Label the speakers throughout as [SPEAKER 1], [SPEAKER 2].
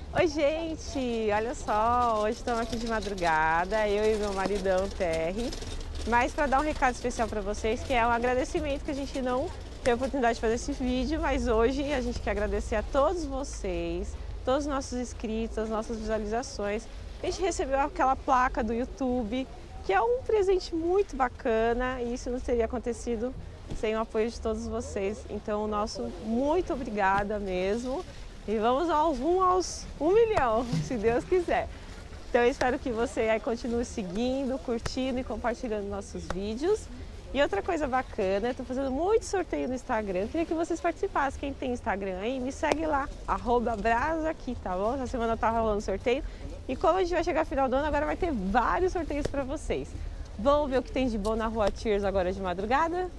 [SPEAKER 1] Oi, gente! Olha só, hoje estamos aqui de madrugada, eu e meu maridão Terry, mas para dar um recado especial para vocês, que é um agradecimento que a gente não teve a oportunidade de fazer esse vídeo, mas hoje a gente quer agradecer a todos vocês, todos os nossos inscritos, as nossas visualizações. A gente recebeu aquela placa do YouTube, que é um presente muito bacana e isso não teria acontecido sem o apoio de todos vocês. Então, nosso muito obrigada mesmo. E vamos rumo aos 1 milhão, se Deus quiser. Então eu espero que você aí continue seguindo, curtindo e compartilhando nossos vídeos. E outra coisa bacana, eu tô fazendo muito sorteio no Instagram. Eu queria que vocês participassem. Quem tem Instagram aí, me segue lá, @brasaqui, tá bom? Essa semana tá rolando sorteio. E como a gente vai chegar ao final do ano, agora vai ter vários sorteios para vocês. Vamos ver o que tem de bom na Rua Tears agora de madrugada?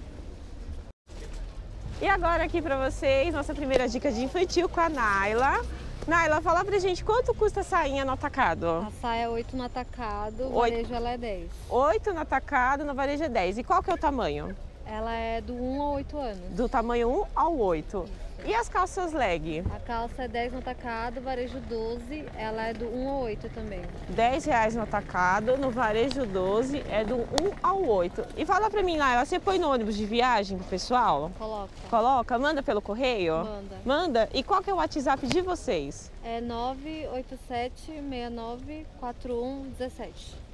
[SPEAKER 1] E agora aqui pra vocês, nossa primeira dica de infantil com a Naila. Naila, fala pra gente quanto custa a sainha no atacado?
[SPEAKER 2] A saia é 8 no atacado, o varejo ela é 10.
[SPEAKER 1] 8 no atacado, no varejo é 10. E qual que é o tamanho?
[SPEAKER 2] Ela é do 1 a 8 anos.
[SPEAKER 1] Do tamanho 1 ao 8. E as calças leg?
[SPEAKER 2] A calça é 10 no atacado, varejo 12, ela é do 1 ao 8 também.
[SPEAKER 1] R$10 no atacado, no varejo 12 é do 1 ao 8. E fala pra mim, Naila, você põe no ônibus de viagem pro pessoal?
[SPEAKER 2] Coloca.
[SPEAKER 1] Coloca? Manda pelo correio?
[SPEAKER 2] Manda.
[SPEAKER 1] Manda? E qual que é o WhatsApp de vocês?
[SPEAKER 2] É 987-69-4117.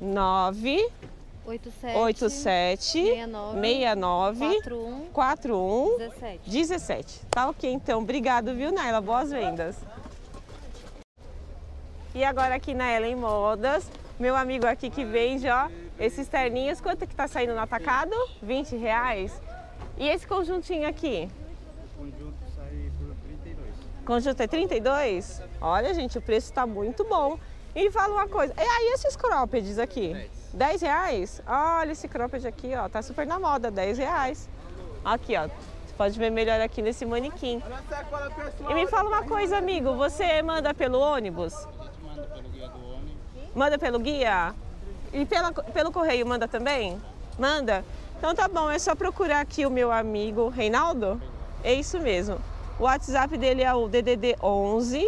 [SPEAKER 1] 987-69-4117. Tá ok, então. Obrigado, viu, Naila? Boas vendas. E agora aqui na Ellen Modas, meu amigo aqui que vende, ó, esses terninhos. Quanto que tá saindo no atacado? R$20. E esse conjuntinho aqui?
[SPEAKER 3] O conjunto sai por 32.
[SPEAKER 1] Conjunto é 32? Olha, gente, o preço tá muito bom. E fala uma coisa, e aí esses croppeds aqui? R$10? Olha esse cropped aqui, ó, tá super na moda, R$10. Aqui, ó, você pode ver melhor aqui nesse manequim. E me fala uma coisa, amigo, você manda pelo ônibus?
[SPEAKER 3] A gente manda pelo guia do ônibus.
[SPEAKER 1] Manda pelo guia? E pelo correio manda também? Manda? Então tá bom, é só procurar aqui o meu amigo Reinaldo? É isso mesmo. O WhatsApp dele é o DDD 11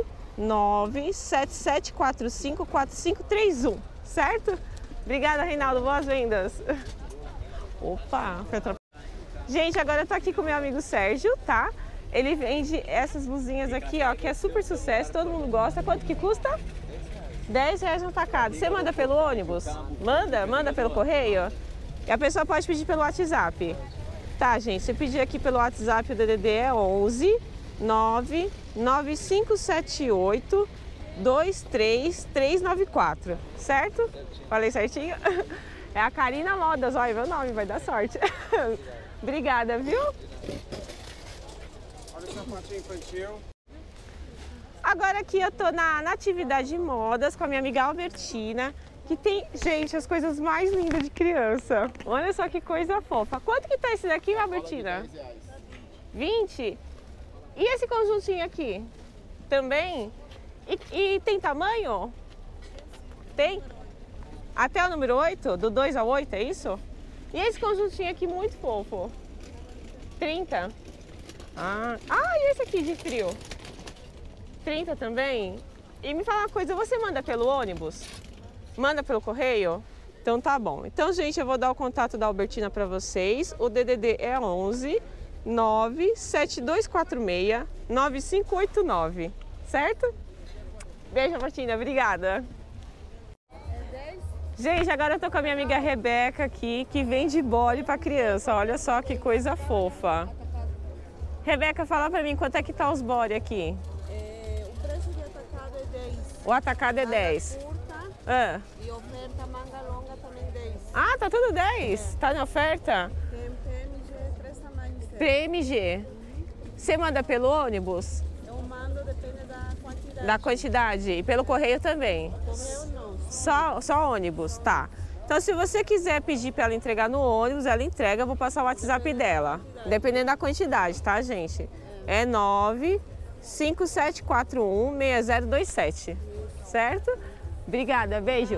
[SPEAKER 1] 977454531, certo? Obrigada, Reinaldo. Boas vendas. Opa, foi Gente, agora eu tô aqui com o meu amigo Sérgio, tá? Ele vende essas blusinhas aqui, ó, que é super sucesso, todo mundo gosta. Quanto que custa? R$10 no atacado. Você manda pelo ônibus? Manda pelo correio? E a pessoa pode pedir pelo WhatsApp. Tá, gente, se pedir aqui pelo WhatsApp, o DDD é 11 99578 23394, certo? Falei certinho? É a Karina Modas, olha meu nome, vai dar sorte. Obrigada, viu?
[SPEAKER 3] Olha o sapatinho infantil.
[SPEAKER 1] Agora aqui eu tô na Natividade Modas com a minha amiga Albertina, que tem, gente, as coisas mais lindas de criança. Olha só que coisa fofa. Quanto que tá esse daqui, Albertina?
[SPEAKER 3] R$10.
[SPEAKER 1] 20? E esse conjuntinho aqui? Também? E tem tamanho? Tem? Até o número 8? Do 2 ao 8, é isso? E esse conjuntinho aqui muito fofo? 30? E esse aqui de frio? 30 também? E me fala uma coisa, você manda pelo ônibus? Manda pelo correio? Então tá bom. Então, gente, eu vou dar o contato da Albertina para vocês. O DDD é 11 97246 9589, certo? Beijo, Albertina, obrigada. Gente, agora eu tô com a minha amiga Rebeca aqui, que vende body para criança. Olha só que coisa fofa. Rebeca, fala pra mim quanto é que tá os body aqui.
[SPEAKER 4] O preço de atacado é 10.
[SPEAKER 1] O atacado é 10.
[SPEAKER 4] Curta e oferta manga longa também 10.
[SPEAKER 1] Ah, tá tudo 10? Tá na oferta?
[SPEAKER 4] Tem PMG, 3 tamanhos.
[SPEAKER 1] PMG. Você manda pelo ônibus?
[SPEAKER 4] Eu mando, depende da quantidade.
[SPEAKER 1] Da quantidade. E pelo correio também?
[SPEAKER 4] Correio não.
[SPEAKER 1] Só ônibus, tá. Então, se você quiser pedir para ela entregar no ônibus, ela entrega, eu vou passar o WhatsApp dela. Dependendo da quantidade, tá, gente? É 957416027, certo? Obrigada, beijo.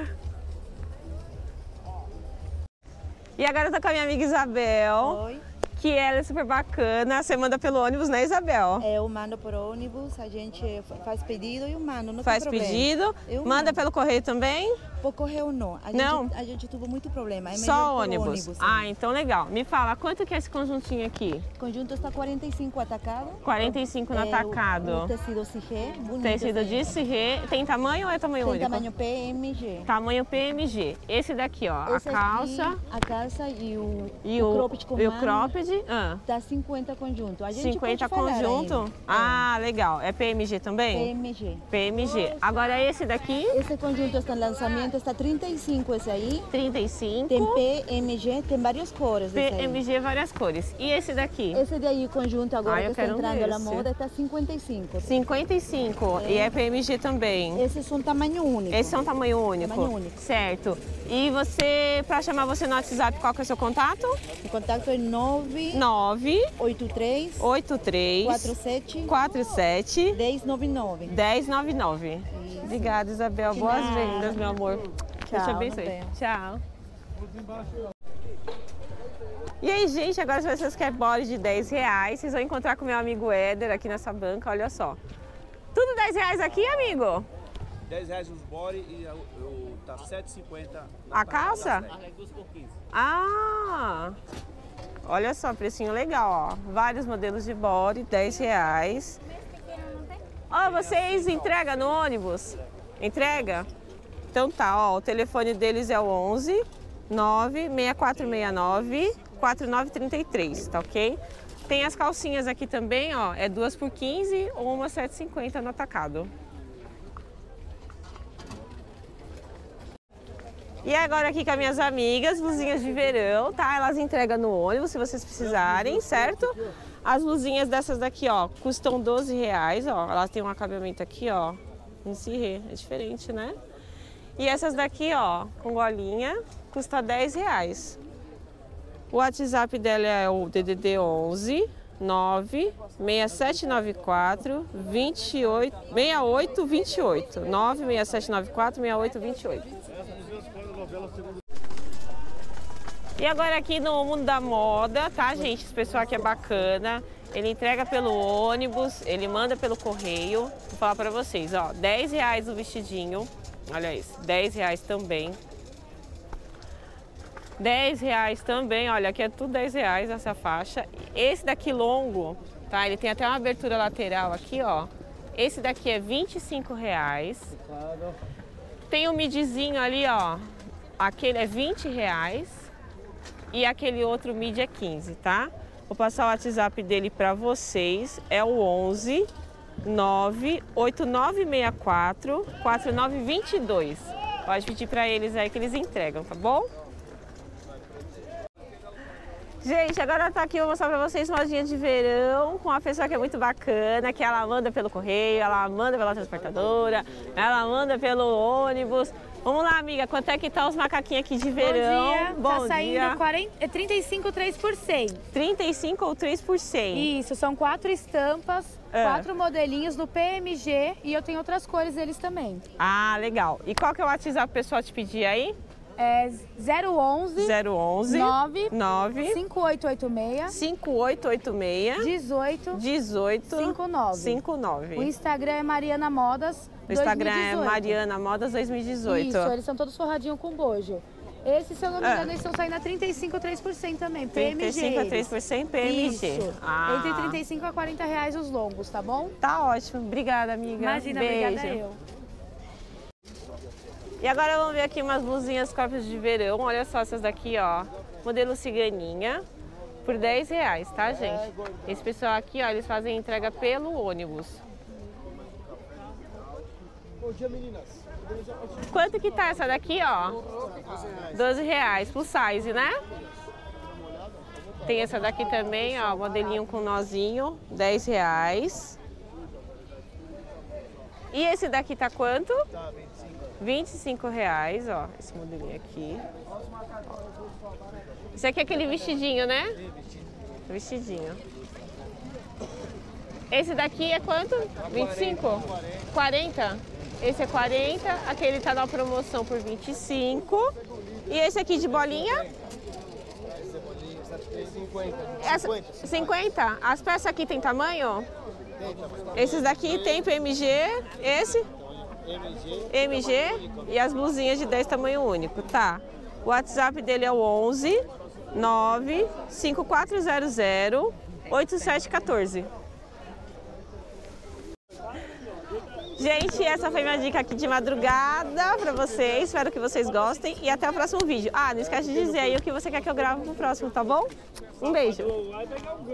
[SPEAKER 1] E agora eu tô com a minha amiga Isabel.
[SPEAKER 2] Oi.
[SPEAKER 1] que ela é super bacana. Você manda pelo ônibus, né, Isabel?
[SPEAKER 5] Eu mando por ônibus, a gente faz pedido e eu mando, não
[SPEAKER 1] Faz
[SPEAKER 5] tem problema.
[SPEAKER 1] pedido,
[SPEAKER 5] Eu
[SPEAKER 1] manda
[SPEAKER 5] mando.
[SPEAKER 1] pelo correio também?
[SPEAKER 5] Por correio não. A gente teve muito problema. É melhor
[SPEAKER 1] Só
[SPEAKER 5] por
[SPEAKER 1] ônibus.
[SPEAKER 5] sim.
[SPEAKER 1] Ah, então legal. Me fala, quanto que é esse conjuntinho aqui?
[SPEAKER 5] O conjunto está 45 atacado.
[SPEAKER 1] 45 no atacado.
[SPEAKER 5] O tecido cirré, bonito.
[SPEAKER 1] Tecido de cirré. Tem tamanho ou é tamanho
[SPEAKER 5] Tem
[SPEAKER 1] único?
[SPEAKER 5] tamanho PMG.
[SPEAKER 1] Tamanho PMG. Esse daqui, ó,
[SPEAKER 5] Esse
[SPEAKER 1] a calça.
[SPEAKER 5] aqui, a calça e o cropped com
[SPEAKER 1] e o
[SPEAKER 5] manga,
[SPEAKER 1] cropped.
[SPEAKER 5] Dá 50 conjunto. A gente
[SPEAKER 1] 50
[SPEAKER 5] pode falar
[SPEAKER 1] conjunto?
[SPEAKER 5] ainda.
[SPEAKER 1] Ah, legal. É PMG também?
[SPEAKER 5] PMG.
[SPEAKER 1] PMG. Agora esse daqui,
[SPEAKER 5] Esse conjunto está em lançamento, está 35 esse aí.
[SPEAKER 1] 35.
[SPEAKER 5] Tem PMG, tem várias cores. esse aí.
[SPEAKER 1] PMG, várias cores. E esse daqui?
[SPEAKER 5] Esse daí, o conjunto agora
[SPEAKER 1] Ah, eu
[SPEAKER 5] que está
[SPEAKER 1] quero um
[SPEAKER 5] entrando na
[SPEAKER 1] desse.
[SPEAKER 5] moda, está 55.
[SPEAKER 1] 55. E é PMG também.
[SPEAKER 5] Esses são tamanho único.
[SPEAKER 1] Esse é um tamanho único?
[SPEAKER 5] Tamanho único.
[SPEAKER 1] Certo. E você, para chamar você no WhatsApp, qual que é o seu contato?
[SPEAKER 5] O contato é
[SPEAKER 1] 983
[SPEAKER 5] 983
[SPEAKER 1] 47
[SPEAKER 5] 47 1099.
[SPEAKER 1] 1099. Obrigada, Isabel.
[SPEAKER 5] De
[SPEAKER 1] Boas
[SPEAKER 5] nada.
[SPEAKER 1] vendas, meu amor. Deus te
[SPEAKER 5] Tchau,
[SPEAKER 1] abençoe.
[SPEAKER 5] Isabel.
[SPEAKER 1] Tchau. E aí, gente, agora se vocês querem body de R$10, vocês vão encontrar com meu amigo Éder aqui nessa banca, olha só. Tudo R$10 aqui, amigo?
[SPEAKER 3] R$10 os body e tá R$7,50.
[SPEAKER 1] A calça?
[SPEAKER 3] É 2 por 15.
[SPEAKER 1] Ah! Olha só, precinho legal, ó. Vários modelos de body, R$10. Ó, vocês entregam no ônibus? Entrega? Então tá, ó, o telefone deles é o 11 96469 4933, tá ok? Tem as calcinhas aqui também, ó, é 2 por 15 ou uma R$7,50 no atacado. E agora aqui com as minhas amigas, blusinhas de verão, tá? Elas entregam no ônibus se vocês precisarem, certo? As blusinhas dessas daqui, ó, custam R$12, ó. Elas têm um acabamento aqui, ó, em cirré, é diferente, né? E essas daqui, ó, com golinha, custa R$10. O WhatsApp dela é o DDD 11 96794 6828 96794 6828. E agora aqui no Mundo da Moda, tá, gente? Esse pessoal aqui é bacana. Ele entrega pelo ônibus, ele manda pelo correio. Vou falar pra vocês, ó, R$10 o vestidinho. Olha isso, R$10 também. R$10 também, olha, aqui é tudo R$10 essa faixa. Esse daqui longo, tá? Ele tem até uma abertura lateral aqui, ó. Esse daqui é R$25. Tem um midzinho ali, ó. Aquele é R$20. E aquele outro mid é 15, tá? Vou passar o WhatsApp dele pra vocês. É o 11 98964 4922. Pode pedir pra eles aí que eles entregam, tá bom? Gente, agora tá aqui, eu vou mostrar pra vocês uma lojinha de verão com uma pessoa que é muito bacana, que ela manda pelo correio, ela manda pela transportadora, ela manda pelo ônibus. Vamos lá, amiga, quanto é que tá os macaquinhos aqui de verão?
[SPEAKER 6] Bom dia, tá saindo 35, 3 por 100.
[SPEAKER 1] 35 ou 3 por 100?
[SPEAKER 6] Isso, são 4 estampas, 4 modelinhos no PMG e eu tenho outras cores deles também.
[SPEAKER 1] Ah, legal. E qual que é o WhatsApp pessoal te pedir aí?
[SPEAKER 6] É 011
[SPEAKER 1] 9
[SPEAKER 6] 5886 18 59. O Instagram é Mariana Modas 2018.
[SPEAKER 1] O Instagram é Mariana Modas 2018.
[SPEAKER 6] Isso, eles são todos forradinhos com bojo. Esse, se eu não me engano, eles estão saindo a 35 a 3% também, PMG.
[SPEAKER 1] 35 a 3% PMG.
[SPEAKER 6] Isso.
[SPEAKER 1] Ah.
[SPEAKER 6] Entre 35 a 40 reais os longos, tá bom?
[SPEAKER 1] Tá ótimo. Obrigada, amiga.
[SPEAKER 6] Imagina,
[SPEAKER 1] beijo.
[SPEAKER 6] obrigada eu.
[SPEAKER 1] E agora vamos ver aqui umas blusinhas corpos de verão. Olha só essas daqui, ó. Modelo ciganinha. Por R$10, tá, gente? Esse pessoal aqui, ó, eles fazem entrega pelo ônibus.
[SPEAKER 3] Bom dia, meninas.
[SPEAKER 1] Quanto que tá essa daqui, ó? R$12, plus size, né? Tem essa daqui também, ó, modelinho com nozinho, R$10. E esse daqui tá quanto?
[SPEAKER 3] Tá,
[SPEAKER 1] R$25, ó, esse modelinho aqui. Esse aqui é aquele vestidinho, né? Vestidinho. Esse daqui é quanto? 25? 40? Esse é 40, aquele tá na promoção por 25. E esse aqui de bolinha?
[SPEAKER 3] 50.
[SPEAKER 1] 50? As peças aqui tem tamanho? Esses daqui tem PMG, esse? MG e as blusinhas de 10 tamanho único, tá. O WhatsApp dele é o 11 9 5400 8714. Gente, essa foi minha dica aqui de madrugada pra vocês. Espero que vocês gostem e até o próximo vídeo. Ah, não esquece de dizer aí o que você quer que eu grave pro próximo, tá bom? Um beijo!